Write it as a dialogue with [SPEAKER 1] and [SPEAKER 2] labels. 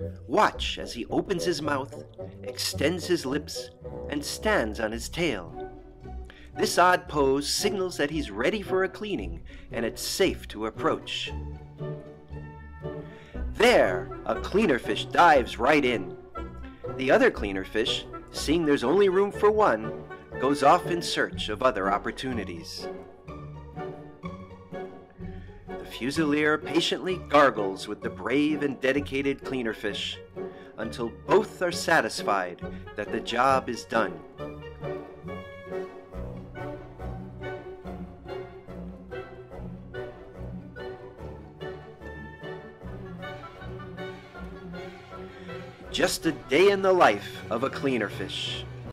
[SPEAKER 1] Watch as he opens his mouth, extends his lips, and stands on his tail. This odd pose signals that he's ready for a cleaning and it's safe to approach. There, a cleaner fish dives right in. The other cleaner fish, seeing there's only room for one, goes off in search of other opportunities. The Fusilier patiently gargles with the brave and dedicated cleaner fish until both are satisfied that the job is done. Just a day in the life of a cleaner fish.